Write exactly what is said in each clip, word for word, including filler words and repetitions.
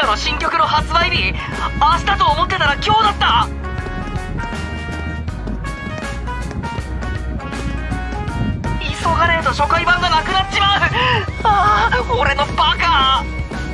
かの新曲の発売日、明日と思ってたら今日だった。急がねえと初回版がなくなっちまう。ああ、俺のバカ。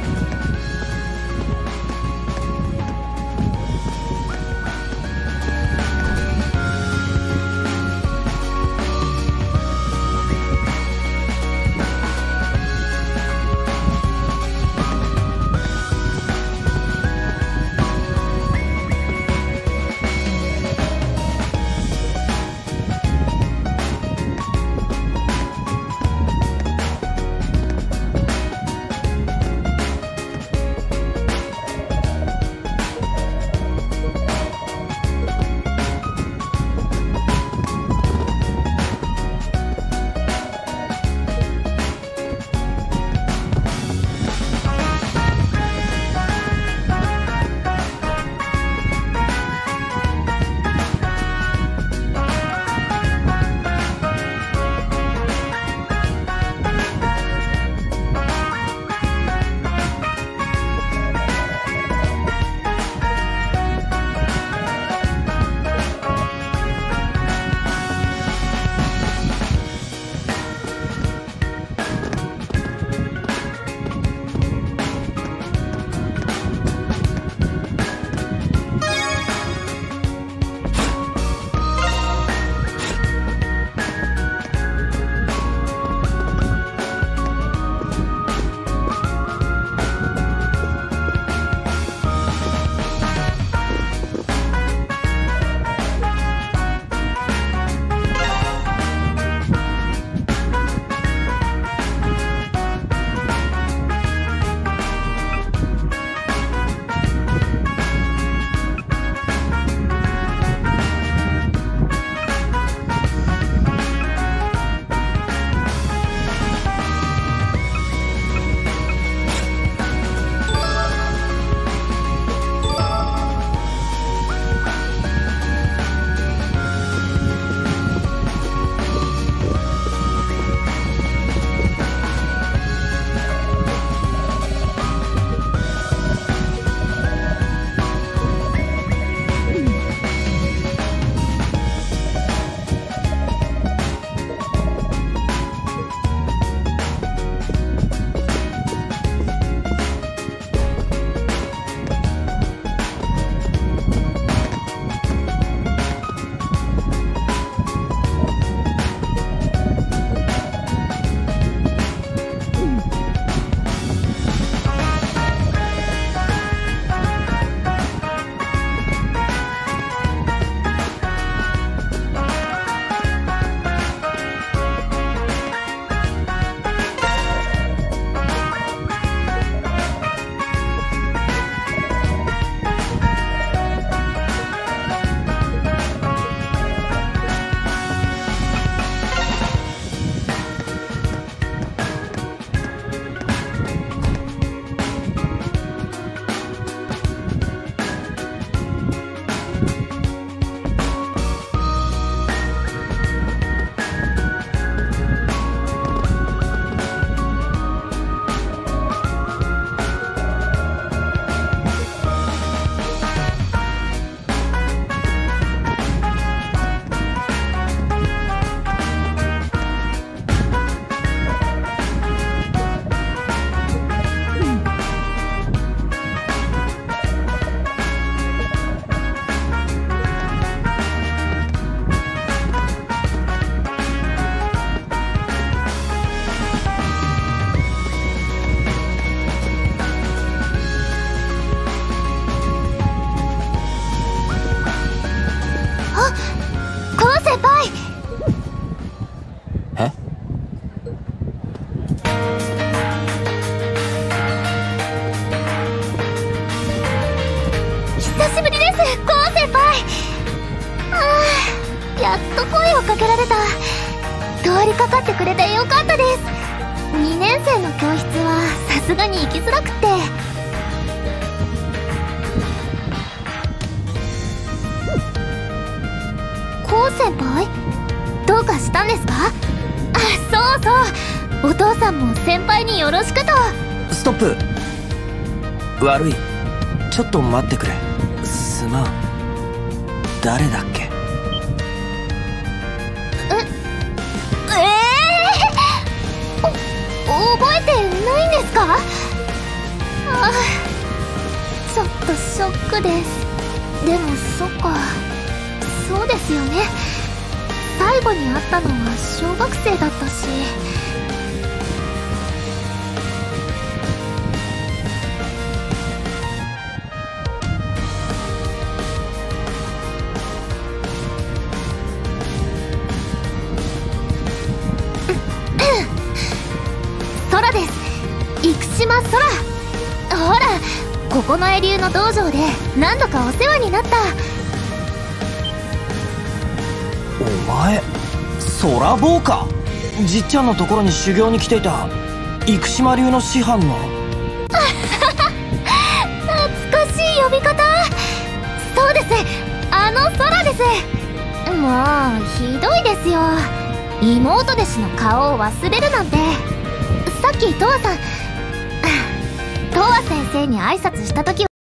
やっと声をかけられた。通りかかってくれてよかったです。にねん生の教室はさすがに行きづらくって。こう先輩どうかしたんですか？あ、そうそう、お父さんも先輩によろしくと。 ストップ。 悪い。ちょっと待ってくれ。すまん。誰だっけ？ ええー、お覚えてないんですか？ああ、ちょっとショックです。でもそっか、そうですよね。最後に会ったのは小学生だったし。空です。生島空。ほら、ここのエリューの道場で何度かお世話になった。 お前空坊か。じっちゃんのところに修行に来ていた生島流の師範の。 懐かしい呼び方。そうです、あの空です。もうひどいですよ、妹弟子の顔を忘れるなんて。さっきトワさんトワ先生に挨拶した時は